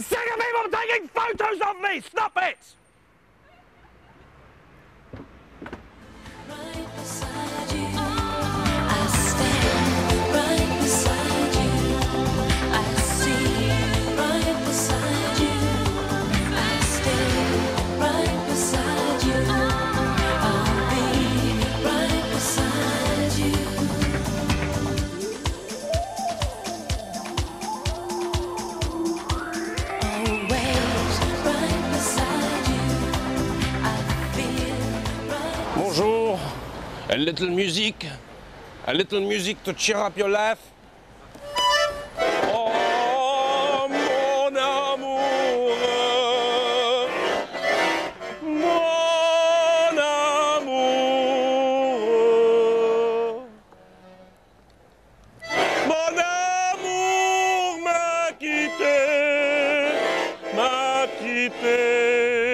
sick of people taking photos of me! Stop it! Right beside you, I stand right beside you. I see right beside you. I stay right beside you. I'll be right beside you. Always right beside you. I feel right. Bonjour. A little music to cheer up your life. Oh, mon amour, mon amour. Mon amour m'a quitté, m'a quitté.